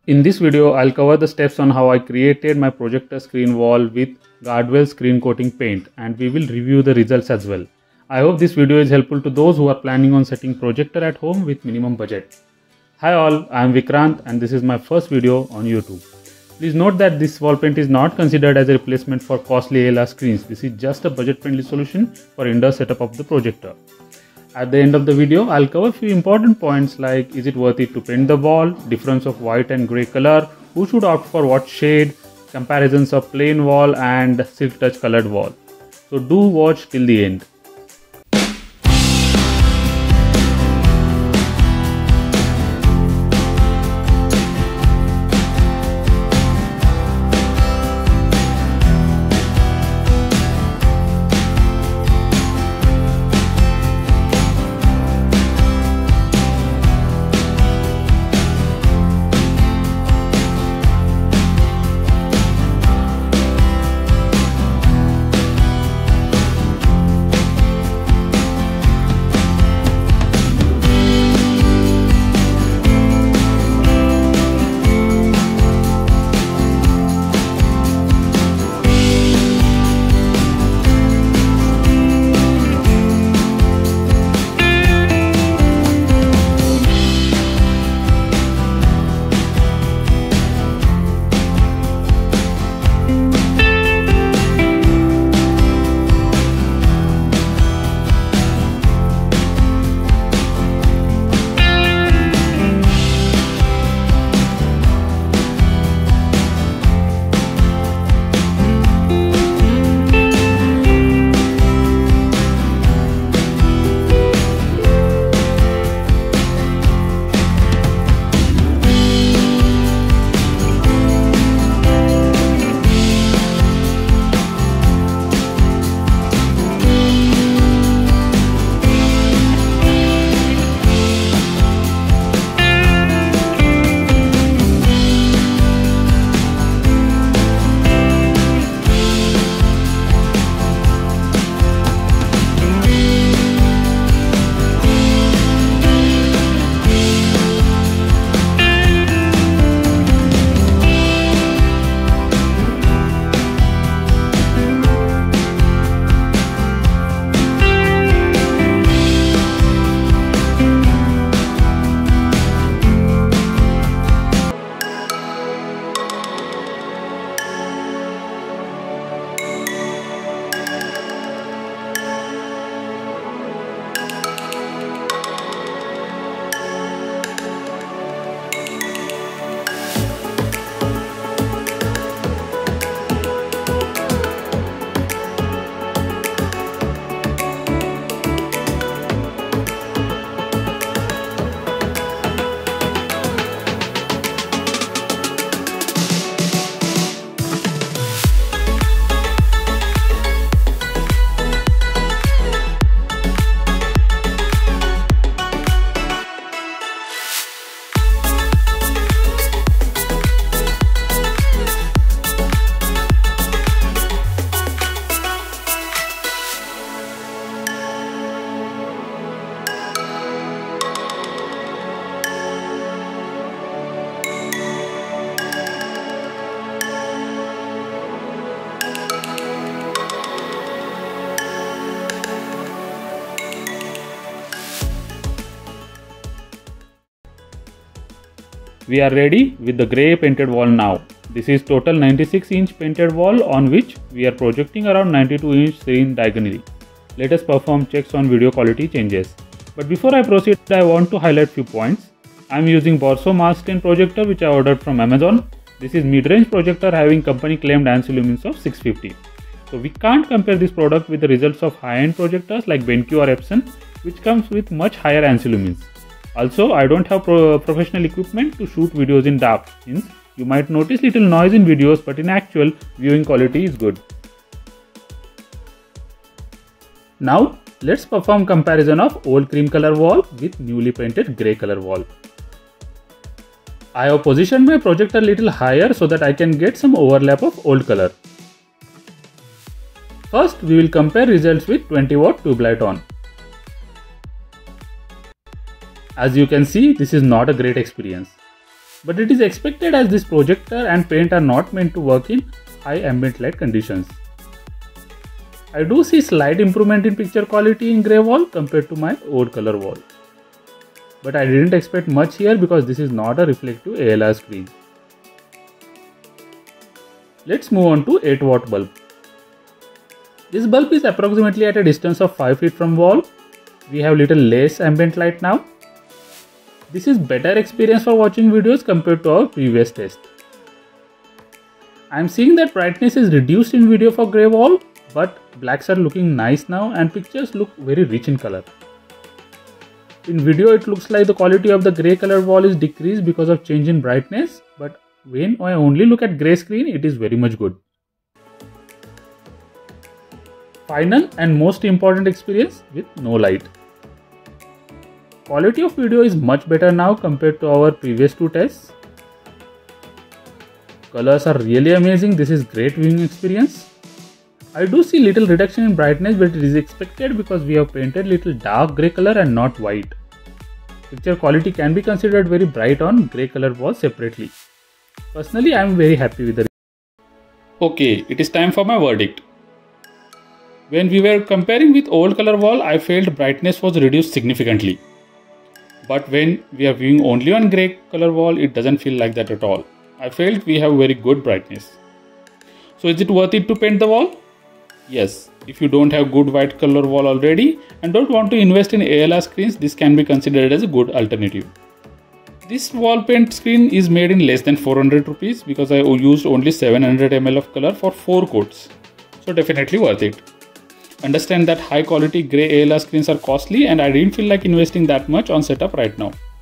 In this video, I'll cover the steps on how I created my projector screen wall with Guardrail screen coating paint, and we will review the results as well. I hope this video is helpful to those who are planning on setting projector at home with minimum budget. Hi all, I am Vikrant and this is my first video on YouTube. Please note that this wall paint is not considered as a replacement for costly ALR screens. This is just a budget friendly solution for indoor setup of the projector. At the end of the video, I'll cover a few important points like is it worth it to paint the wall, difference of white and grey color, who should opt for what shade, comparisons of plain wall and silk touch colored wall. So do watch till the end. We are ready with the grey painted wall now. This is total 96-inch painted wall on which we are projecting around 92-inch screen diagonally. Let us perform checks on video quality changes. But before I proceed, I want to highlight few points. I am using Borso Mark 10 projector which I ordered from Amazon. This is mid-range projector having company claimed ANSI lumens of 650. So we can't compare this product with the results of high-end projectors like BenQ or Epson, which comes with much higher ANSI lumens. Also, I don't have professional equipment to shoot videos in dark. Hence, you might notice little noise in videos, but in actual, viewing quality is good. Now, let's perform comparison of old cream color wall with newly painted grey color wall. I have positioned my projector a little higher so that I can get some overlap of old color. First, we will compare results with 20 watt tube light on. As you can see, this is not a great experience. but it is expected as this projector and paint are not meant to work in high ambient light conditions. I do see slight improvement in picture quality in grey wall compared to my old color wall. But I didn't expect much here because this is not a reflective ALR screen. Let's move on to 8 watt bulb. This bulb is approximately at a distance of 5 feet from wall. We have little less ambient light now. This is better experience for watching videos compared to our previous test. I am seeing that brightness is reduced in video for grey wall, but blacks are looking nice now and pictures look very rich in color. In video it looks like the quality of the grey color wall is decreased because of change in brightness, but when I only look at grey screen it is very much good. Final and most important experience with no light. Quality of video is much better now compared to our previous 2 tests. Colors are really amazing. This is great viewing experience. I do see little reduction in brightness, but it is expected because we have painted little dark grey color and not white. Picture quality can be considered very bright on grey color wall separately. Personally, I am very happy with the result. Okay, it is time for my verdict. When we were comparing with old color wall, I felt brightness was reduced significantly. But when we are viewing only on grey color wall, it doesn't feel like that at all. I felt we have very good brightness. So is it worth it to paint the wall? Yes, if you don't have good white color wall already and don't want to invest in ALR screens, this can be considered as a good alternative. This wall paint screen is made in less than 400 rupees because I used only 700 ml of color for 4 coats. So definitely worth it. Understand that high quality grey ALR screens are costly and I didn't feel like investing that much on setup right now.